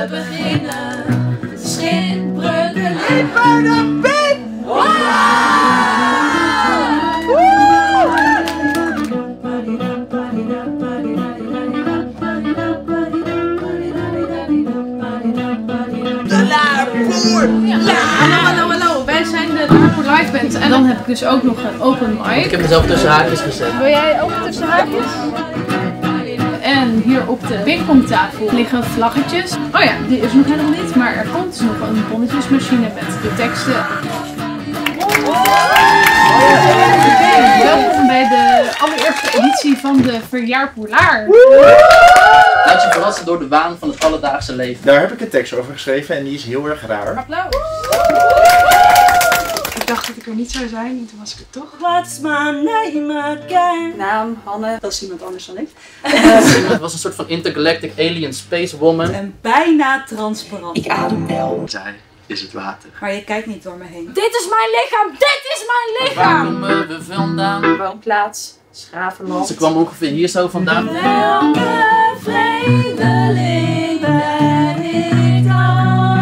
we beginnen. Schitbrugge Even de beat! De Laarpoer! Hallo, wij zijn de Laarpoer Live Band en dan heb ik dus ook nog een open mic. Ik heb mezelf tussen haakjes gezet. Wil jij ook tussen haakjes? En hier op de pingpongtafel liggen vlaggetjes. Oh ja, die is nog helemaal niet, maar er komt dus nog een bonnetjesmachine met de teksten. Welkom bij de allereerste editie van de Verjaarpoelaar. Laat je verrassen door de waan van het alledaagse leven. Daar heb ik een tekst over geschreven en die is heel erg raar. Applaus. Ik dacht dat ik er niet zou zijn en toen was ik er toch. What's my name again? Naam, Hanne, dat is iemand anders dan ik. Het was een soort van intergalactic alien space woman. En bijna transparant. Ik adem wel. Zij is het water. Maar je kijkt niet door me heen. Dit is mijn lichaam! Dit is mijn Waar lichaam! komen we vandaan? Woonplaats, Schravenland. Ze kwam ongeveer hier zo vandaan. Welke vreemdeling ben ik dan?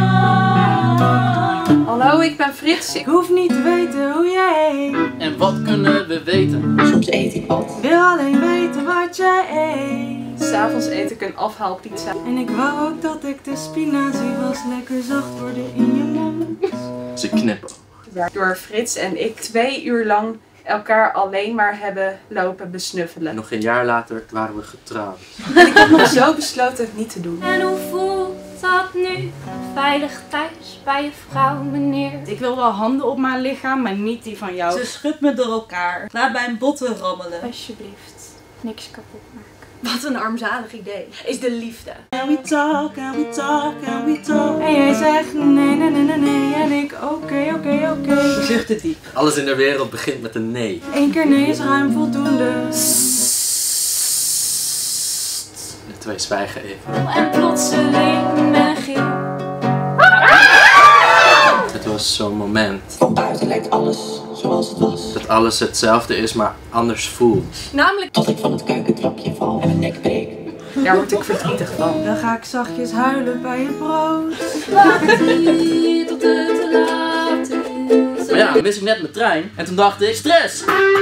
Hallo, ik ben Frits. Ik hoef niet te weten hoe jij heet. En wat kunnen we weten? Soms eet ik wat. Ik wil alleen weten wat jij eet. S'avonds eet ik een afhaalpizza. En ik wou ook dat ik de spinazie was lekker zacht worden in je mond. Ze knippen. Waardoor Frits en ik 2 uur lang elkaar alleen maar hebben lopen besnuffelen. Nog een jaar later waren we getrouwd. En ik heb nog zo besloten het niet te doen. En hoe voelt dat nu? Veilig thuis bij je vrouw, meneer. Ik wil wel handen op mijn lichaam, maar niet die van jou. Ze schudt me door elkaar. Laat mijn botten rammelen. Alsjeblieft, niks kapot maken. Wat een armzalig idee. Is de liefde. And we talk, and we talk, and we talk. En jij zegt nee, nee, nee, nee, nee. En ik oké. Zuchtte diep. Alles in de wereld begint met een nee. 1 keer nee is ruim voldoende. De twee zwijgen even. En plotseling ben geel. Het was zo'n moment Van buiten lijkt alles zoals het was. dat alles hetzelfde is, maar anders voelt. Namelijk Tot ik van het keukentrapje val en mijn nek breek. Daar word ik verdrietig van. Dan ga ik zachtjes huilen bij je brood. Wacht hier tot het te laat is. Maar ja, dan mis ik net mijn trein en toen dacht ik, stress!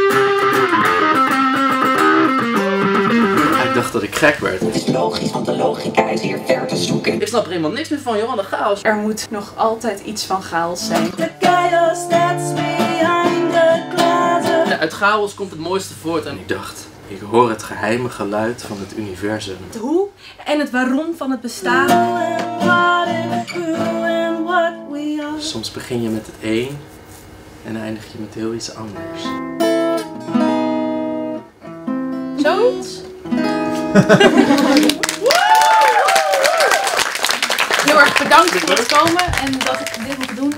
Ik dacht dat ik gek werd. Het is logisch, want de logica is hier ver te zoeken. Ik snap er helemaal niks meer van, joh, wat een chaos. Er moet nog altijd iets van chaos zijn. The chaos that's behind the closet. Ja, uit chaos komt het mooiste voort en ik dacht, ik hoor het geheime geluid van het universum. het hoe en het waarom van het bestaan. Soms begin je met het een en eindig je met heel iets anders. Zoiets? Heel erg bedankt voor het komen en dat ik dit mocht doen.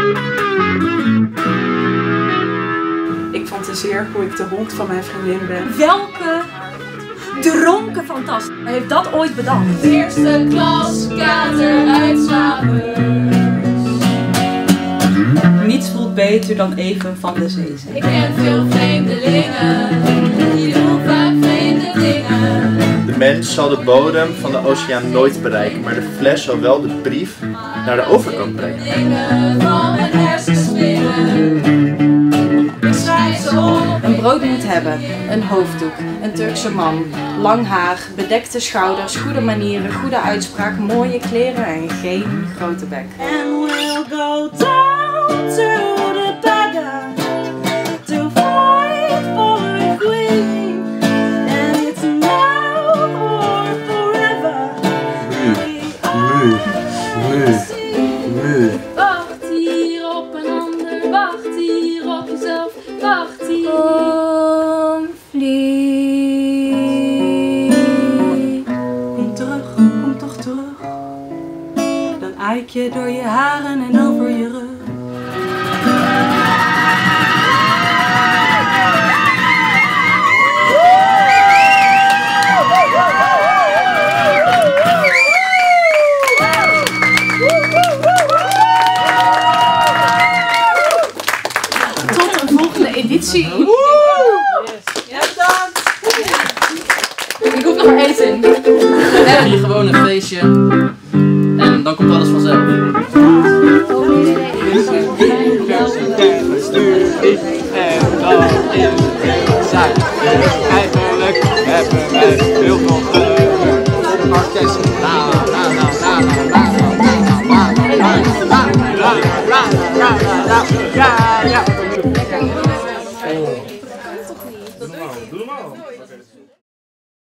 Ik fantaseer hoe ik de hond van mijn vriendin ben. Welke dronken fantast heeft dat ooit bedacht? Eerste klas kater uitslapen. Niets voelt beter dan even van de zee zijn. Ik ken veel vreemdelingen. Die doen vaak vreemde dingen. De mens zal de bodem van de oceaan nooit bereiken, maar de fles zal wel de brief naar de overkant brengen. Dingen van mijn hersensspinnen. Ik schrijf ze op. Een brood moet hebben, een hoofddoek, een Turkse man, lang haar, bedekte schouders, goede manieren, goede uitspraak, mooie kleren en geen grote bek. And we'll go down to the beggar to fight for a queen. And it's now or forever. Wacht hier op een ander. Wacht hier op jezelf. Wacht hier. Kom, vlieg. Kom terug, kom toch terug. Dan eik je door je haren en over je rug. Tot een volgende editie. Ja, bedankt. Ik hoef nog maar één zin. We hebben hier gewoon een feestje. En dan komt alles vanzelf. Eigenlijk hebben wij heel veel geluk. Orkest. Ja.